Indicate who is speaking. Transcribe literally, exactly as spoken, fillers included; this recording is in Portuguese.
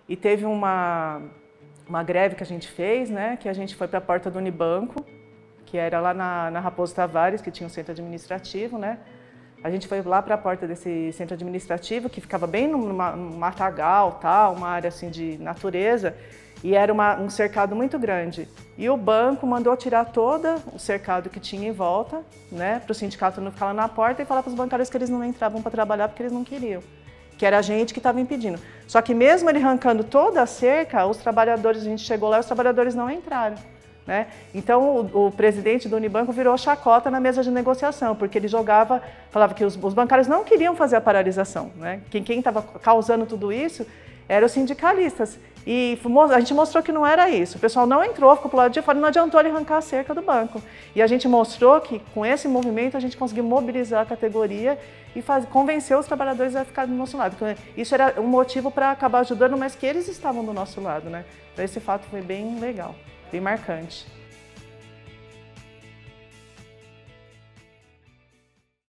Speaker 1: E teve uma, uma greve que a gente fez, né, que a gente foi para a porta do Unibanco, que era lá na, na Raposo Tavares, que tinha um centro administrativo, né? A gente foi lá para a porta desse centro administrativo, que ficava bem numa, num matagal, tal, uma área assim de natureza, e era uma, um cercado muito grande. E o banco mandou tirar todo o cercado que tinha em volta, né, para o sindicato não ficar lá na porta e falar para os bancários que eles não entravam para trabalhar porque eles não queriam, que era a gente que estava impedindo. Só que mesmo ele arrancando toda a cerca, os trabalhadores, a gente chegou lá e os trabalhadores não entraram. Né? Então o, o presidente do Unibanco virou chacota na mesa de negociação, porque ele jogava, falava que os, os bancários não queriam fazer a paralisação, né? Quem estava causando tudo isso eram os sindicalistas. E a gente mostrou que não era isso. O pessoal não entrou, ficou para o lado de fora, não adiantou ele arrancar a cerca do banco. E a gente mostrou que com esse movimento a gente conseguiu mobilizar a categoria e faz, convencer os trabalhadores a ficar do nosso lado. Isso era um motivo para acabar ajudando, mas que eles estavam do nosso lado, né? Então esse fato foi bem legal, bem marcante.